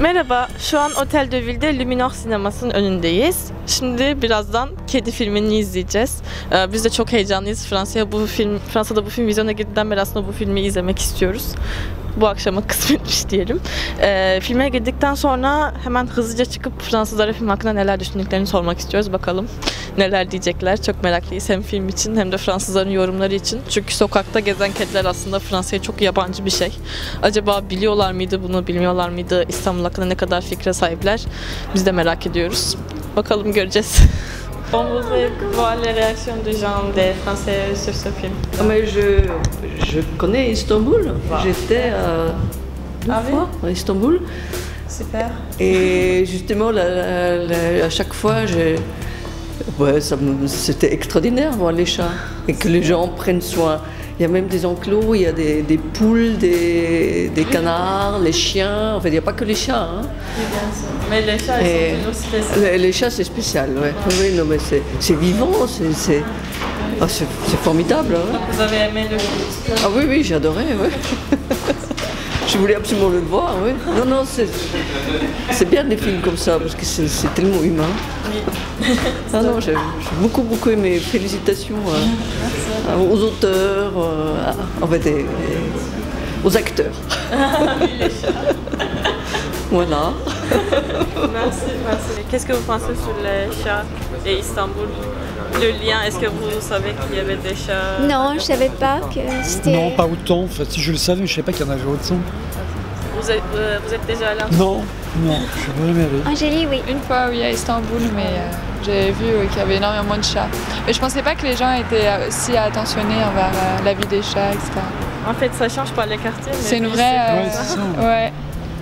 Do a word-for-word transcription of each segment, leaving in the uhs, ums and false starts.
Merhaba, şu an Otel de Ville'de Luminor sinemasının önündeyiz. Şimdi birazdan Kedi filmini izleyeceğiz. Ee, biz de çok heyecanlıyız. Fransa'ya bu film, Fransa'da bu film vizyona girdiğinden beri aslında bu filmi izlemek istiyoruz. Bu akşama kısmetmiş diyelim. Ee, filme girdikten sonra hemen hızlıca çıkıp Fransızlara film hakkında neler düşündüklerini sormak istiyoruz. Bakalım neler diyecekler. Çok meraklıyız hem film için hem de Fransızların yorumları için. Çünkü sokakta gezen kediler aslında Fransa'ya çok yabancı bir şey. Acaba biliyorlar mıydı bunu, bilmiyorlar mıydı? İstanbul hakkında ne kadar fikre sahipler? Biz de merak ediyoruz. Bakalım göreceğiz. On voudrait voir les réactions des gens des Français sur ce film. Mais je, je connais Istanbul. Wow. J'étais euh, deux ah fois oui? à Istanbul. Super. Et justement, la, la, la, à chaque fois, j'ai, ouais, ça me, c'était extraordinaire voir les chats et que les gens prennent soin. Il y a même des enclos, il y a des, des poules, des, des canards, les chiens. En fait, il n'y a pas que les chats. Hein. Oui, bien sûr. Mais les chats, ils sont toujours spéciaux. Les, les chats, c'est spécial, ouais. Ouais. Oui, non, mais c'est, c'est vivant, c'est, c'est, oh, c'est, c'est formidable. Hein. Vous avez aimé le film? Ah oui, oui, j'ai adoré, ouais. Je voulais absolument le voir, oui. Non, non, c'est, c'est bien des films comme ça, parce que c'est, c'est tellement humain. Oui. Ah non, j'ai, j'ai beaucoup, beaucoup aimé. Félicitations euh, aux auteurs, euh, en fait, et, et aux acteurs. Oui, les chats. Voilà. Merci, merci. Qu'est-ce que vous pensez sur les chats et Istanbul? Le lien, est-ce que vous savez qu'il y avait des chats? Non, je ne savais pas que c'était... Non, pas autant. En fait, si je le savais, je ne savais pas qu'il y en avait autant. Vous êtes, euh, vous êtes déjà allé en Non, non, je suis jamais allé. Angélie, oui. Une fois, oui, à Istanbul, mais euh, j'avais vu euh, qu'il y avait énormément de chats. Mais je pensais pas que les gens étaient aussi attentionnés envers euh, la vie des chats, et cetera. En fait, ça change pas les quartiers. Mais c'est une vraie... Euh, ouais, c'est ça. Ouais.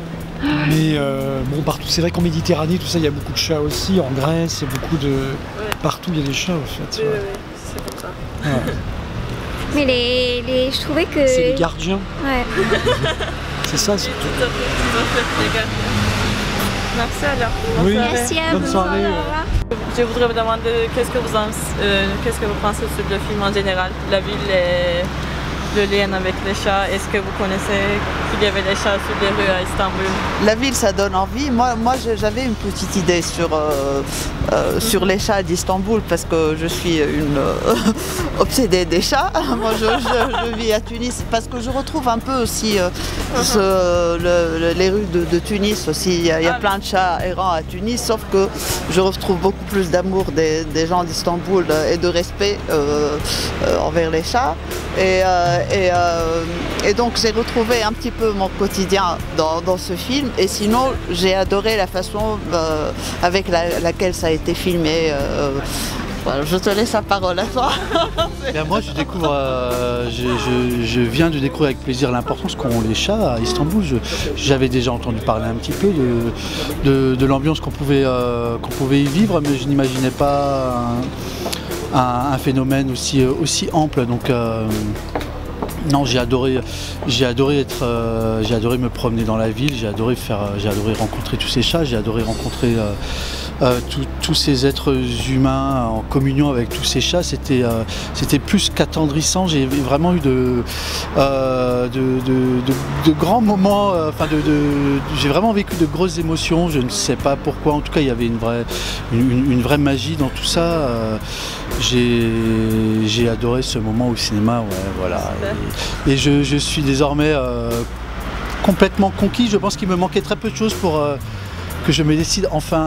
Mais euh, bon, partout, c'est vrai qu'en Méditerranée, tout ça, il y a beaucoup de chats aussi. En Grèce, il y a beaucoup de... Ouais. Partout, il y a des chats, en fait. Oui, ouais. oui, oui, c'est pour ça. Ouais. Mais les, les, je trouvais que... C'est les gardiens. Ouais. C'est ça, c'est tout. Tout à fait, tout à fait, les gardiens. Merci alors. Bonne oui. soirée. Merci à Bonne vous. soirée. Au revoir. Je voudrais vous demander qu'est-ce que vous, en, euh, qu'est-ce que vous pensez sur le film en général, la ville et le lien avec les chats. Est-ce que vous connaissez qu'il y avait des chats sur les rues à Istanbul? La ville, ça donne envie. Moi, moi j'avais une petite idée sur, euh, euh, mm-hmm. sur les chats d'Istanbul parce que je suis une euh, obsédée des chats. Moi, je, je, je vis à Tunis parce que je retrouve un peu aussi euh, uh-huh. ce, le, le, les rues de, de Tunis aussi. Il y a, il y a ah, plein de chats errants à Tunis, sauf que je retrouve beaucoup plus d'amour des, des gens d'Istanbul et de respect euh, euh, envers les chats. Et, euh, Et, euh, et donc j'ai retrouvé un petit peu mon quotidien dans, dans ce film. Et sinon, j'ai adoré la façon euh, avec la, laquelle ça a été filmé. Euh, voilà, je te laisse la parole à toi. Bien, moi, je découvre, euh, je, je, je viens de découvrir avec plaisir l'importance qu'ont les chats à Istanbul. Je, j'avais déjà entendu parler un petit peu de, de, de l'ambiance qu'on pouvait, euh, qu'on pouvait y vivre, mais je n'imaginais pas un, un, un phénomène aussi, aussi ample. Donc, euh, non, j'ai adoré, j'ai adoré être, euh, j'ai adoré me promener dans la ville, j'ai adoré faire, j'ai adoré rencontrer tous ces chats, j'ai adoré rencontrer euh, euh, tous ces êtres humains en communion avec tous ces chats. C'était, euh, c'était plus qu'attendrissant. J'ai vraiment eu de, euh, de, de, de, de grands moments. Enfin, euh, de, de, j'ai vraiment vécu de grosses émotions. Je ne sais pas pourquoi. En tout cas, il y avait une vraie, une, une vraie magie dans tout ça. Euh, j'ai, j'ai adoré ce moment au cinéma. Ouais, voilà. Et, et je, je suis désormais euh, complètement conquis. Je pense qu'il me manquait très peu de choses pour euh, que je me décide enfin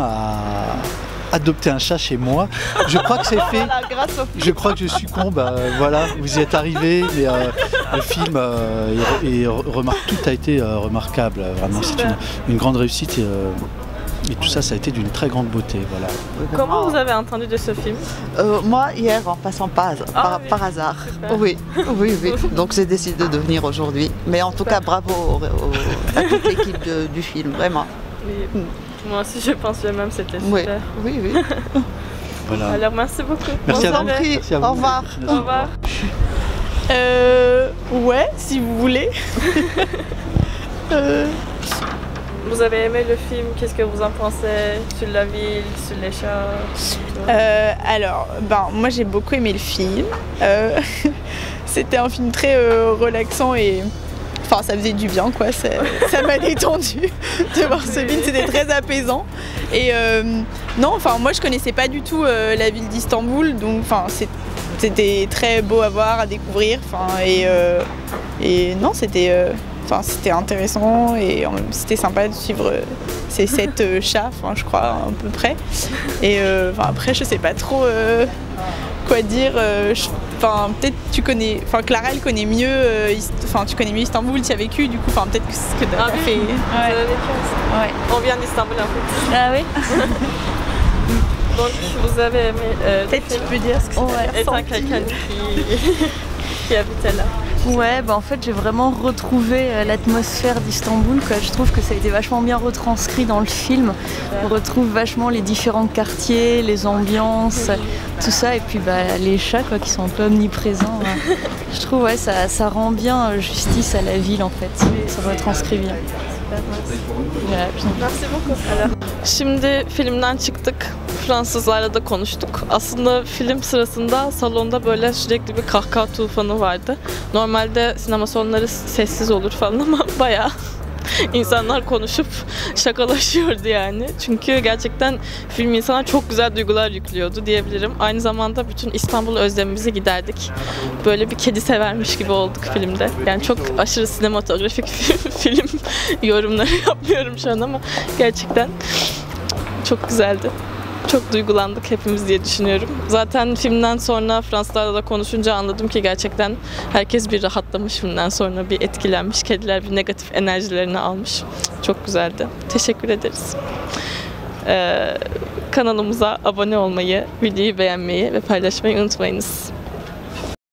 à adopter un chat chez moi. Je crois que c'est fait. Je crois que je suis con. Bah, voilà, vous y êtes arrivé. Mais euh, le film euh, est, est remarque, tout a été euh, remarquable. Vraiment, c'est une, une grande réussite. Et, euh, Et tout ça, ça a été d'une très grande beauté. Voilà. Comment vous avez entendu de ce film? euh, Moi, hier, en passant par, ah, par, oui. par hasard. Super. Oui, oui, oui. Donc j'ai décidé de venir aujourd'hui. Mais en tout cas, bravo au, au, à toute l'équipe de, du film, vraiment. Oui. Mm. Moi aussi, je pense le même, c'était super. Oui, oui, oui. Voilà. Alors, merci beaucoup. Merci, à vous. Merci à vous. Au revoir. Au revoir. Euh, ouais, si vous voulez. euh... Vous avez aimé le film? Qu'est-ce que vous en pensez sur la ville, sur les chats? euh, Alors, ben, moi j'ai beaucoup aimé le film. Euh, C'était un film très euh, relaxant et enfin, ça faisait du bien, quoi. Ça ça m'a détendu de voir ce film, c'était très apaisant. Et euh, non, enfin, moi, je connaissais pas du tout euh, la ville d'Istanbul, donc, enfin, c'était très beau à voir, à découvrir, enfin, et, euh, et non, c'était... Euh, Enfin, c'était intéressant et c'était sympa de suivre ces sept euh, chats, enfin, je crois, à peu près. Et euh, enfin, après, je sais pas trop euh, quoi dire. Euh, je, enfin, peut-être tu connais, enfin, Clara, elle connaît mieux, euh, enfin, tu connais mieux Istanbul, tu y as vécu, du coup, enfin, peut-être que c'est ce que tu as Ah oui, fait. vous avez vécu aussi. Ouais. On vient d'Istanbul en fait. Ah oui. Donc vous avez aimé euh, Peut-être tu peux dire ce que Ouais. tu as étant ressenti. quelqu'un qui, qui habitait là. Ouais, bah en fait j'ai vraiment retrouvé euh, l'atmosphère d'Istanbul, quoi. Je trouve que ça a été vachement bien retranscrit dans le film. On retrouve vachement les différents quartiers, les ambiances, tout ça, et puis bah, les chats, quoi, qui sont un peu omniprésents. Ouais. Je trouve ouais, ça, ça rend bien euh, justice à la ville en fait. Ça retranscrit bien. Voilà, puis- Merci beaucoup. Şimdi filmden çıktık. Fransızlarla da konuştuk. Aslında film sırasında salonda böyle sürekli bir kahkaha tufanı vardı. Normalde sinema salonları sessiz olur falan ama bayağı insanlar konuşup şakalaşıyordu yani. Çünkü gerçekten film insana çok güzel duygular yüklüyordu diyebilirim. Aynı zamanda bütün İstanbul özlemimizi giderdik. Böyle bir kedi severmiş gibi olduk filmde. Yani çok aşırı sinematografik film yorumları yapmıyorum şu an ama gerçekten çok güzeldi. Çok duygulandık hepimiz diye düşünüyorum. Zaten filmden sonra Fransızlarla da konuşunca anladım ki gerçekten herkes bir rahatlamış filmden sonra, bir etkilenmiş. Kediler bir negatif enerjilerini almış. Çok güzeldi. Teşekkür ederiz. Ee, kanalımıza abone olmayı, videoyu beğenmeyi ve paylaşmayı unutmayınız.